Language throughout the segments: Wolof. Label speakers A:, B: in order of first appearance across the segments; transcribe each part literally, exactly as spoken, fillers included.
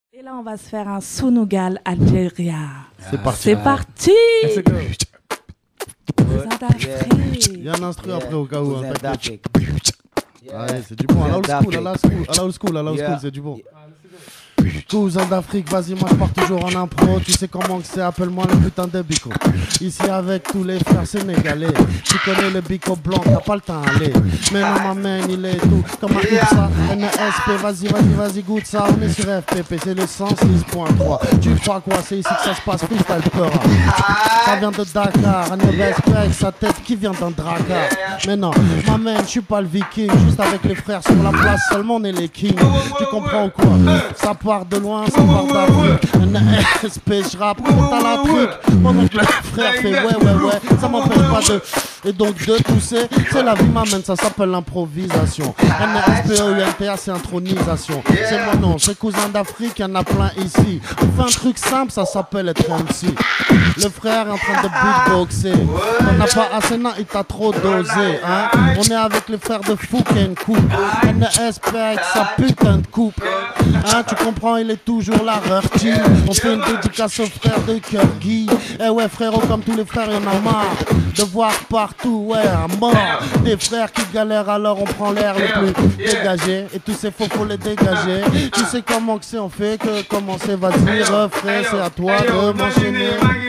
A: Et là, on va se faire un Sunugal Algéria.
B: C'est parti.
A: C'est parti.
B: Il y a un instru après au cas où. Hein, t'inquiète. Allez, c'est du bon. À la old school, à la old school, à la old school, à la old school, c'est du bon. Cousin d'Afrique, vas-y, moi je pars toujours en impro. Tu sais comment que c'est, appelle-moi le putain de bico. Ici avec tous les frères sénégalais. Tu connais le bico blanc, t'as pas le temps à aller. Mais non, ma main, il est tout comme un ça. N S P, vas-y, vas-y, vas-y, goûte ça. On est sur F P P, c'est le cent six point trois. Tu crois quoi, c'est ici que ça se passe, freestyle peur. Ça vient de Dakar, un respect avec sa tête qui vient d'un dracar. Mais non, ma main, je suis pas le viking. Juste avec les frères sur la place, seulement on est les kings. Tu comprends quoi? Ça part de loin, ça part d'Afrique. N S P, je rappe, t'as la truc. Pendant que le frère fait ouais, ouais, ouais, ça m'empêche pas de. Et donc de tousser, c'est la vie m'amène, ça s'appelle l'improvisation. N S P O U N T A, c'est intronisation. C'est mon nom, c'est cousin d'Afrique, y'en a plein ici. On fait un truc simple, ça s'appelle être M C. Le frère est en train de beatboxer. On n'a pas assez, non, il t'a trop dosé, hein. On est avec les frères de Fouken Coupe. N S P avec sa putain de coupe. Hein, tu comprends, il est toujours la Rurty. On fait une dédicace aux frères de Kirgui. Eh ouais, frérot, comme tous les frères, y'en a marre de voir partout, ouais, à mort. Des frères qui galèrent, alors on prend l'air le plus dégagé. Et tous ces faux, faut les dégager. Tu sais comment que c'est, on fait que commencer, vas-y, refrais, c'est à toi de m'enchaîner.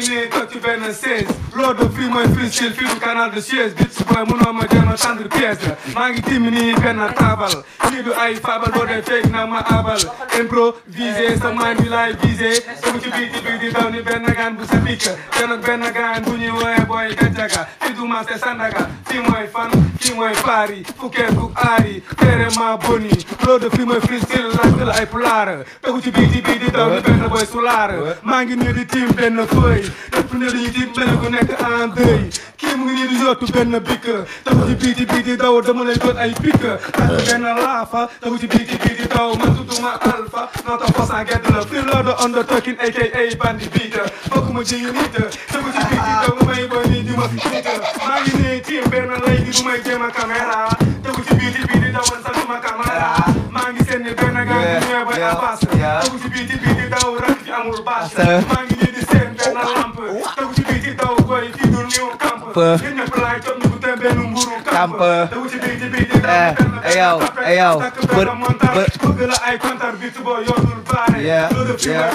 C: Lord of Free, moi, freestyle, fil du canal de Suez. Bitch, boy, mon homme, j'ai ma tendre pièce. Mangi timini, ben à tabal. Si du aïe, fabal, bode fake, na ma abal. Improvisé, sa man, il a visé. Comme tu biti, biti, down, ni ben nagan, bu sa pique. Ben ak ben nagan, bu ñu woye, boy, gajaga. Fi du master sandaga. Fi mooy fan, fi mooy pari. Fuken ku ari, tere ma boni. Lord of Free, moi, freestyle, la la ay pulaar. Comme tu biti, biti, down, ni ben boy sulaar. Mangi ni di team, ben feuille. Def ne di team, ben ku nekk en deuil. Kii mu ngi nii di yottu benn bikk. Tagu ci biti biti daw dama lay jot ay pikk. Tagu benn laafa. Tagu ci biti biti daw man tudduma alpha. Not a façon gedd la. Free Lord under talking aka bandi beat. Fokk ma jëyi nit. Tagu ci biti daw mu may boy nii di ma nit. Maa ngi nii tiim benn lay di bu may jéem a caméra. Tagu ci biti biti daw man santuma caméra. Maa ngi seen ni benn gaan di ñëw bay abbas. Tagu ci biti biti daw rak ci amul baas. Maa ngi nii di seen benn lamp. Tagu ci biti daw boy fii du niw camp.
D: Camp. Eh, hey yo, hey yo. But, but, yeah, yeah,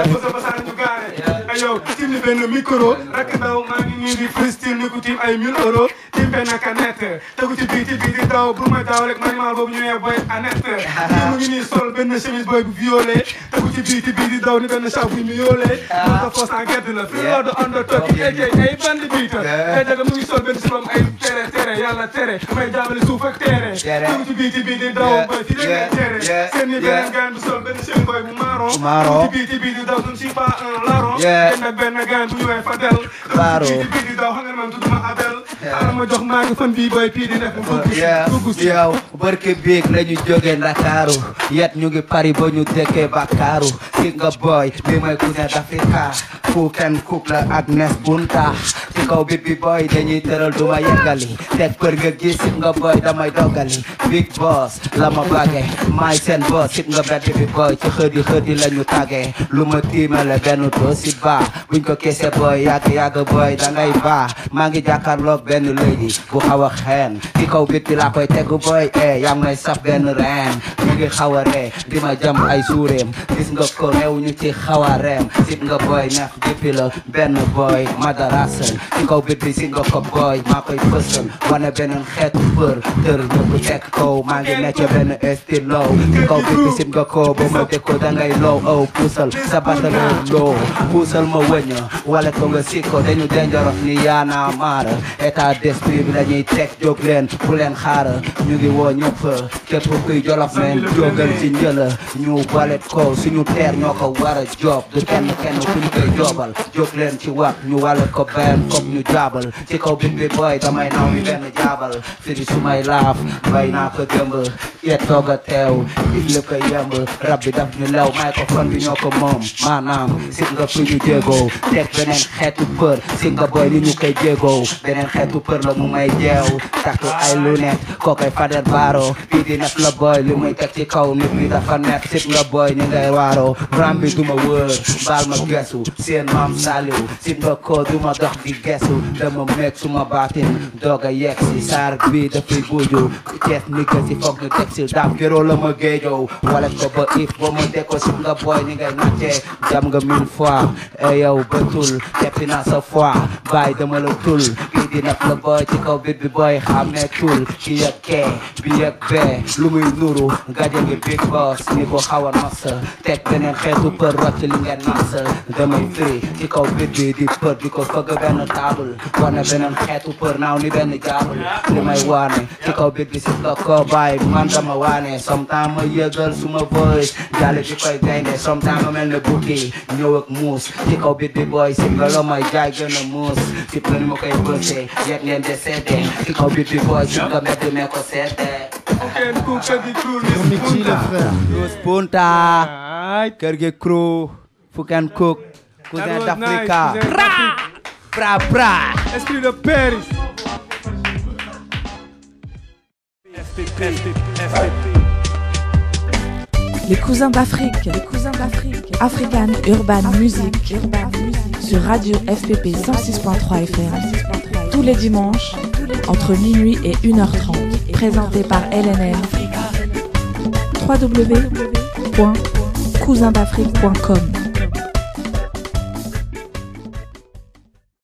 D: yeah.
C: Hey yo, tim ni benn micro, rak daw maa ngi nii di freestyle ni ku tim ay mille euros. Tim benn canette, tegu ci biti biti daw bu ma daw rek manimal boobu ñu ne boy Annette. Kii mu ngi nii sol benn chemise boy bu violet. Tegu ci biti biti daw ni benn chaf bu violet. Moo tax fos en gerte la. Free Lord under talking aka ay bandi beat. Ay daga mu ngi sol benn silom ay tere tere yàlla tere. May jaabale suuf ak tere. Tegu ci biti biti daw boy fi leen tere. Seen ni benn gaan bu sol benn chemise boy bu marron.
D: Marron.
C: Tegu ci biti biti daw suñ si pas un larron. Benn ak benn gaan bu ñu way Fadel.
D: Claro.
C: Biti biti daw xam nga man tudduma Abel. Ala ma jox maa ngi fan bii boy pii di def mu
D: dugg si yow barke biig la ñu jóge Ndakaaru yet ñu ngi Paris ba ñu dëkkee Bakaaru ki nga boy bi mooy cousin d'Africa Fouken Coupe la ak Nes Bunta ci kaw bit bi boy dañuy tëral duma yeggali teg për nga gis sit nga boy damay doggali big boss la ma bagge maay seen boss sit nga bett bi boy ci xëdi xëdi la ñu tàggee lu ma tiimale benn doo si ba buñ ko kese boy yàgg yàgg boy dangay ba maa ngi jàkkaarloog benn lady bu xaw a xeen ci kaw bit bi laa koy tegu boy eh yaa may saf benn reen ñu ngi xaw a ree di ma jam ay suureem gis nga ko réew ñu ci xaw a reem sit nga boy neex jëppi la benn boy madarasal ci kaw bit bi sit nga ko boy maa koy fësal wane beneen xeetu për tër ñëpp teg kaw maa ngi necc benn style low ci kaw bit bi sit nga ko ba ma dëkko dangay low aw puusal sa batale low puusal ma wëña wala ko nga sit ko dañu dangerous ni yaana maara état d'esprit bi lañuy teg jóg leen bu leen xaar ñu ngi woo ñëpp képp kuy jolof men jógal ci njëla ñu balet ko suñu teer ñoo ko war a job du kenn kenn ku ñu koy jobal jóg leen ci wax ñu walet ko benn comme ñu jaabal ci kaw bit bi boy damay naw mi benn jaabal firi sumay laaf bay naa ko dëmb yet toog a teew it la ko yemb rab bi daf ñu lew microphone bi ñoo ko moom maanaam sit nga fu ñu jéegoo teg beneen xeetu për sit nga boy li ñu koy jéegoo beneen xeetu për la mu may jeew takk ay lunette kookoy Fadel Baro bii di nekk la boy li muy teg ci kaw nit ñi dafa nekk sit nga boy ni ngay waaroo ram bi duma wër baal ma gesu seen maam Saliou sit nga ko duma dox di gesu dama meeg suma baatin doog a yegg si saar bi dafay buuju cees nigga si foog ñu teg si daam kéroo la ma géejoo wala ko ba if ba ma deko sit nga boy ni ngay naccee jam nga mille fois e yow bëtul teppi naa sa fois bàyyi dama la tul kii di naf la boy ci kaw bit bi boy xamee tul ki yëg kee bi yëg bee lu muy nuru gaje ngi big boss ni ko xaw a nos teg beneen xeetu për rocc li ngeen nas damay firi ci kaw bit bi di për di ko fëgg benn table wane beneen xeetu për naaw ni benn jaabul li may waane ci kaw bit bi si la ko bàyyi man dama waane sometimes ma yëgal suma voice jàlle di koy gaynde sometimes ma mel ne bukki ñëw ak muus ci kaw bit bi boy si nga lo may jaay gën a muus si la ni ma koy bësee yeg ngeen de seete ci kaw bit bi boy si nga mbedd me ko seete
B: Mixi les frères.
D: Punta kër gi crew Fukan Cook cousin d'Africa pra pra
C: esprit de Paris.
A: Les cousins d'Afrique, les cousins d'Afrique, African Urban Music, Urban Music, sur Radio F P P cent six point trois F M, tous les dimanches, entre minuit et une heure trente, présenté par L N M, w w w point cousin d'afrique point com.